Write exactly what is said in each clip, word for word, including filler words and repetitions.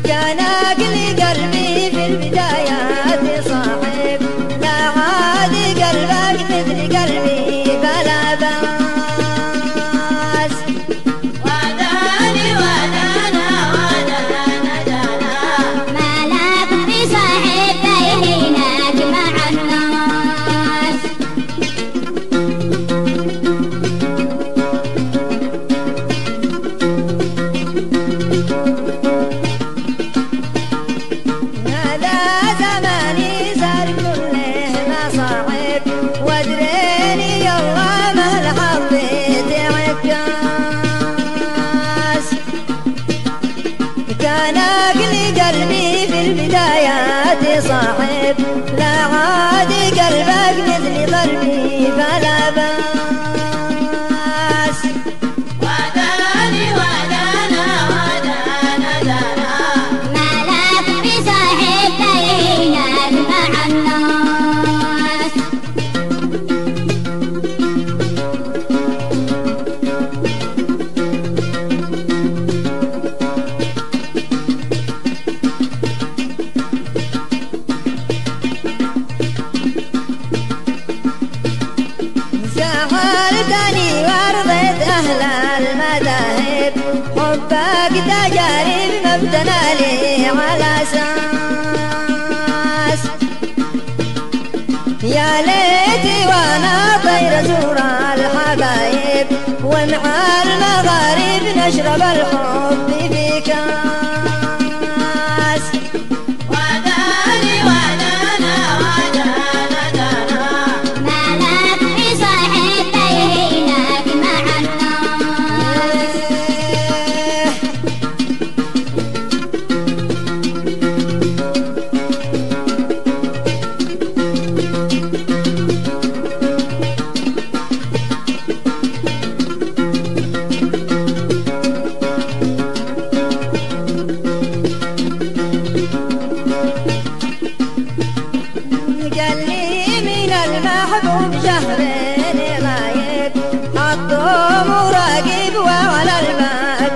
كان أكل قلبي في البدايات صاحب، لا عاد قلبك مثل قلبي فلا باس. وداني ودانا ودانا دانا، مالك بصاحب بينك مع الناس. هذا زماني صار كله مصاعب، وادريني يلا مهل حطيت عكاز. كان أكل قلبي في البدايات صاحب، لا عاد قلبك مثل قلبي فلا باس. وداني ودانا ودانا دانا، مالك بصاحب بينك مع الناس. سحرتني وارضيت أهل المذاهب، حبك تجارب مبتنى لي على أساس. يا ليتي وانا طير زور الحبايب، ومع المغارب نشرب الحب في كاس. وداني ودانا ودانا دانا، مالك بصاحب بينك مع الناس. قال لي من المحبوب شهرين غايب، حطه مراقب وعلى الباب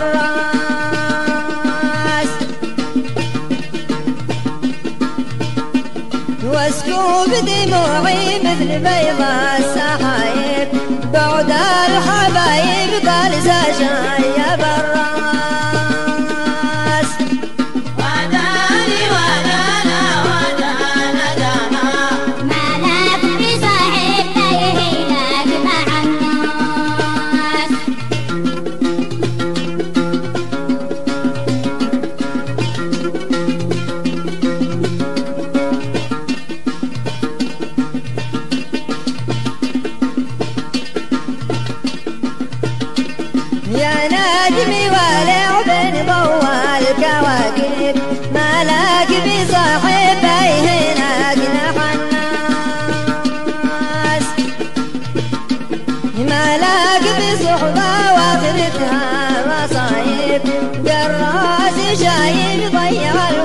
حراس. واسكوب دموعي مثل بيض السحايب، بعد الحبايب قال ساشا يا براس. وداني ودانا ودانا دانا، مالك بصاحب بينك مع الناس. يا نجمي والع بين ضوء الكواكب، مالك بصاحب هناك نحى الناس. مالك بصحبة واخرتها مصايب، جراس شايب ضيع